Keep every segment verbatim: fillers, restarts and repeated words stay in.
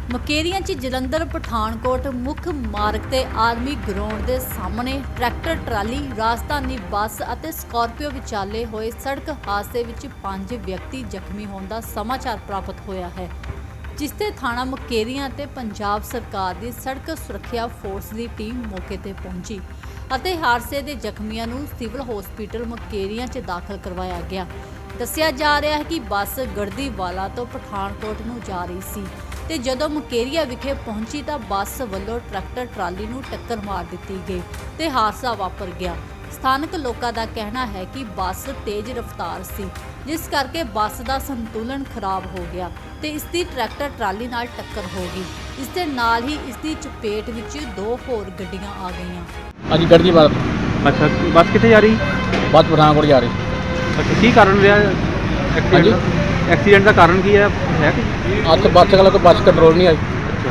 ਮੁਕੇਰੀਆਂ 'ਚ ਜਲੰਧਰ ਪਠਾਨਕੋਟ ਮੁੱਖ ਮਾਰਗ ਤੇ ਆਰਮੀ ਗਰਾਊਂਡ ਦੇ ਸਾਹਮਣੇ ਟਰੈਕਟਰ ਟਰਾਲੀ ਰਾਜਧਾਨੀ ਬੱਸ ਅਤੇ ਸਕਾਰਪੀਓ ਵਿਚਾਲੇ ਹੋਏ ਸੜਕ ਹਾਦਸੇ ਵਿੱਚ ਪੰਜ ਵਿਅਕਤੀ ਜ਼ਖਮੀ ਹੋਣ ਦਾ ਸਮਾਚਾਰ ਪ੍ਰਾਪਤ ਹੋਇਆ ਹੈ, ਜਿਸ ਤੇ ਥਾਣਾ ਮੁਕੇਰੀਆਂ ਅਤੇ ਪੰਜਾਬ ਸਰਕਾਰ ਦੀ ਸੜਕ ਸੁਰੱਖਿਆ ਫੋਰਸ ਦੀ ਟੀਮ ਮੌਕੇ ਤੇ ਪਹੁੰਚੀ ਅਤੇ ਹਾਦਸੇ ਦੇ ਜ਼ਖਮੀਆਂ ਨੂੰ ਸਿਵਲ ਹਸਪੀਟਲ ਮੁਕੇਰੀਆਂ 'ਚ ਦਾਖਲ ਕਰਵਾਇਆ ਗਿਆ। ਦੱਸਿਆ ਜਾ ਰਿਹਾ ਹੈ ਕਿ ਬੱਸ ਗੜਦੀਵਾਲਾ ਤੋਂ ਪਠਾਨਕੋਟ ਨੂੰ ਜਾ ਰਹੀ ਸੀ ਤੇ ਜਦੋਂ ਮੁਕੇਰੀਆਂ ਵਿਖੇ ਪਹੁੰਚੀ ਤਾਂ ਬੱਸ ਵੱਲੋਂ ਟਰੈਕਟਰ ਟਰਾਲੀ ਨੂੰ ਟੱਕਰ ਮਾਰ ਦਿੱਤੀ ਗਈ ਤੇ ਹਾਦਸਾ ਵਾਪਰ ਗਿਆ। ਸਥਾਨਕ ਲੋਕਾਂ ਦਾ ਕਹਿਣਾ ਹੈ ਕਿ ਬੱਸ ਤੇਜ਼ ਰਫ਼ਤਾਰ ਸੀ, ਜਿਸ ਕਰਕੇ ਬੱਸ ਦਾ ਸੰਤੁਲਨ ਖਰਾਬ ਹੋ ਗਿਆ ਤੇ ਇਸ ਦੀ ਟਰੈਕਟਰ ਟਰਾਲੀ ਨਾਲ ਟੱਕਰ ਹੋ ਗਈ। ਇਸ ਦੇ ਨਾਲ ਹੀ ਇਸ ਦੀ ਚਪੇਟ ਵਿੱਚ ਦੋ ਹੋਰ ਗੱਡੀਆਂ ਆ ਗਈਆਂ। ਹਾਂਜੀ ਗੜਦੀਵਾਲਾ। ਅੱਛਾ, ਬੱਸ ਕਿੱਥੇ ਜਾ ਰਹੀ? ਬੱਸ ਪਠਾਨਕੋਟ ਜਾ ਰਹੀ। ਅੱਛਾ, ਕੀ ਕਾਰਨ ਰਿਹਾ ਐਕਸੀਡੈਂਟ ਦਾ? ਐਕਸੀਡੈਂਟ ਦਾ ਕਾਰਨ ਕੀ ਹੈ ਹੈ ਕਿ ਅੱਠ ਬੱਸ ਵਾਲਾ ਕੋਈ ਬੱਸ ਕੰਟਰੋਲ ਨਹੀਂ ਆਈ ਅੱਛਾ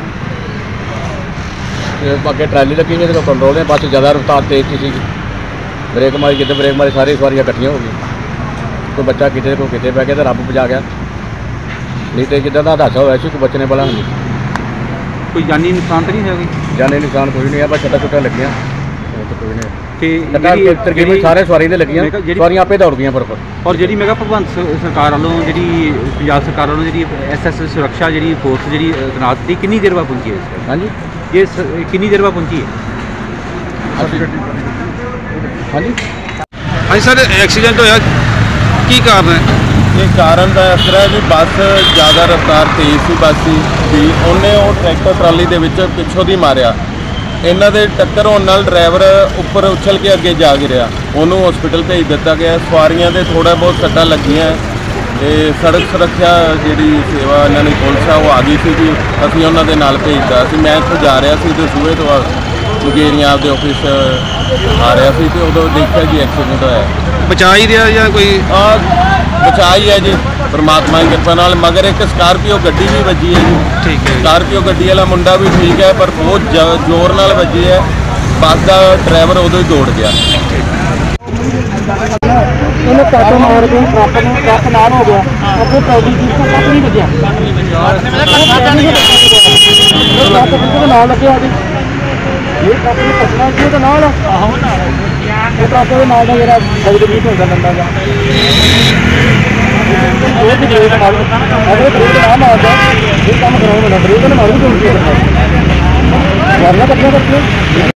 ਤੇ ਅੱਗੇ ਟਰਾਲੀ ਲੱਗੀ ਹੋਈ ਤੇ ਕੋਈ ਕੰਟਰੋਲ ਨਹੀਂ, ਬੱਸ ਜ਼ਿਆਦਾ ਰਫ਼ਤਾਰ ਤੇਜ਼ ਸੀ। ਬ੍ਰੇਕ ਮਾਰੀ, ਕਿਤੇ ਬ੍ਰੇਕ ਮਾਰੀ, ਸਾਰੀ ਸਵਾਰੀਆਂ ਇਕੱਠੀਆਂ ਹੋ ਗਈਆਂ। ਕੋਈ ਬੱਚਾ ਕਿਤੇ ਕੋਈ ਕਿਤੇ ਪੈ ਗਿਆ ਤੇ ਰੱਬ ਬਚਾ ਗਿਆ, ਨਹੀਂ ਤੇ ਜਿੱਦਾਂ ਦਾ ਹਾਦਸਾ ਹੋਇਆ ਸੀ ਕੋਈ ਬਚਣੇ ਵਾਲਾ ਨਹੀਂ। ਕੋਈ ਜਾਨੀ ਨੁਕਸਾਨ ਤਾਂ ਨਹੀਂ ਹੋਇਆ? ਕੋਈ ਜਾਨੀ ਨੁਕਸਾਨ ਕੋਈ ਨਹੀਂ ਆ, ਬਸ ਛੱਟਾ ਛੁੱਟਾ ਲੱਗੀਆਂ, ਹੋਰ ਤਾਂ ਕੋਈ ਨਹੀਂ। ਤੇ ਤਕਰੀਬਨ ਸਾਰੇ ਸਵਾਰੀ ਦੇ ਲੱਗੀਆਂ, ਸਵਾਰੀਆਂ ਆਪੇ ਦੌੜ ਗਈਆਂ ਪਰ ਔਰ ਜਿਹੜੀ ਮੈਂ ਕਿਹਾ ਭਗਵੰਤ ਸਰਕਾਰ ਵੱਲੋਂ ਜਿਹੜੀ ਪੰਜਾਬ ਸਰਕਾਰ ਵੱਲੋਂ ਜਿਹੜੀ ਐਸ ਐਸ ਸੁਰੱਖਿਆ ਜਿਹੜੀ ਫੋਰਸ ਜਿਹੜੀ ਤੈਨਾਤ ਦੀ ਕਿੰਨੀ ਦੇਰ ਬਾਅਦ ਪਹੁੰਚੀ ਹੈ? ਹਾਂਜੀ ਇਹ ਸ- ਕਿੰਨੀ ਦੇਰ ਬਾਅਦ ਪਹੁੰਚੀ ਹੈ? ਹਾਂਜੀ ਹਾਂਜੀ ਸਰ, ਐਕਸੀਡੈਂਟ ਹੋਇਆ ਕੀ ਕਾਰਨ ਹੈ? ਇਹ ਕਾਰਨ ਦਾ ਇਸ ਤਰ੍ਹਾਂ ਵੀ ਬੱਸ ਜ਼ਿਆਦਾ ਰਫ਼ਤਾਰ ਤੇਜ਼ ਸੀ, ਬੱਸ ਸੀ ਵੀ ਉਹਨੇ ਉਹ ਟਰੈਕਟਰ ਟਰਾਲੀ ਦੇ ਵਿੱਚ ਪਿੱਛੋਂ ਦੀ ਮਾਰਿਆ। ਇਹਨਾਂ ਦੇ ਟੱਕਰ ਹੋਣ ਨਾਲ ਡਰਾਈਵਰ ਉੱਪਰ ਉਛਲ ਕੇ ਅੱਗੇ ਜਾ ਗਿਰਿਆ, ਉਹਨੂੰ ਹਸਪੀਟਲ ਭੇਜ ਦਿੱਤਾ ਗਿਆ। ਸਵਾਰੀਆਂ ਦੇ ਥੋੜ੍ਹਾ ਬਹੁਤ ਸੱਟਾਂ ਲੱਗੀਆਂ ਤੇ ਸੜਕ ਸੁਰੱਖਿਆ ਜਿਹੜੀ ਸੇਵਾ ਇਹਨਾਂ ਦੀ ਪੁਲਿਸ ਆ ਉਹ ਆ ਗਈ ਸੀ ਜੀ, ਅਸੀਂ ਉਹਨਾਂ ਦੇ ਨਾਲ ਭੇਜਦਾ ਸੀ। ਮੈਂ ਇੱਥੋਂ ਜਾ ਰਿਹਾ ਸੀ ਤੇ ਸੂਬੇ ਤੋਂ ਮੁਕੇਰੀਆਂ ਆਪਦੇ ਆਫਿਸ ਆ ਰਿਹਾ ਸੀ ਤੇ ਉਦੋਂ ਦੇਖਿਆ ਜੀ ਐਕਸੀਡੈਂਟ ਹੋਇਆ। ਬਚਾ ਹੀ ਰਿਹਾ ਜਾਂ ਕੋਈ? ਆ ਬਚਾ ਹੀ ਹੈ ਜੀ ਪਰਮਾਤਮਾ ਦੀ ਕਿਰਪਾ ਨਾਲ, ਮਗਰ ਇੱਕ ਸਕਾਰਪੀਓ ਗੱਡੀ ਵੀ ਵੱਜੀ ਹੈ ਜੀ। ਠੀਕ ਹੈ। ਸਕਾਰਪੀਓ ਗੱਡੀ ਵਾਲਾ ਮੁੰਡਾ ਵੀ ਠੀਕ ਹੈ, ਪਰ ਬਹੁਤ ਜ- ਜ਼ੋਰ ਨਾਲ ਵੱਜੀ ਹੈ। ਬੱਸ ਦਾ ਡਰਾਈਵਰ ਉਦੋਂ ਹੀ ਦੌੜ ਗਿਆ। ਉਹਨੇ ਟੱਕਰ ਮਾਰ ਕੇ ਟਰੱਕ ਨੂੰ ਟਰੱਕ ਨਾਲ ਹੋ ਗਿਆ, ਅੱਗੇ ਟਰਾਲੀ ਜੀ ਤੋਂ ਕੱਟ ਨਹੀਂ ਵੱਜਿਆ। ਇਹ ਟਰੱਕ ਬਿਲਕੁਲ ਨਾਲ ਲੱਗਿਆ ਜੀ, ਇਹ ਟਰੱਕ ਨੂੰ ਕੱਟਣਾ ਸੀ ਉਹਦੇ ਨਾਲ। ਆਹੋ ਇਹ ਟਰੱਕ ਦੇ ਨਾਲ ਦਾ ਜਿਹੜਾ ਬਹੁਤ ਵੀਕ ਹੁੰਦਾ ਬੰਦਾ ਦਾ ਉਹ ਵੀ ਬ੍ਰੇਕ ਮਾਰ ਅਗਰ ਬ੍ਰੇਕ ਨਾ ਮਾਰਦਾ ਇਹ ਕੰਮ ਕਰਾਉਣਾ ਪੈਂਦਾ। ਬ੍ਰੇਕ ਨਾਲ ਮਾਰੂ ਕਿਉਂ ਕੀ ਕਰਨਾ? ਵਰਨਾ ਕੱਟਣਾ ਕੱਟਣਾ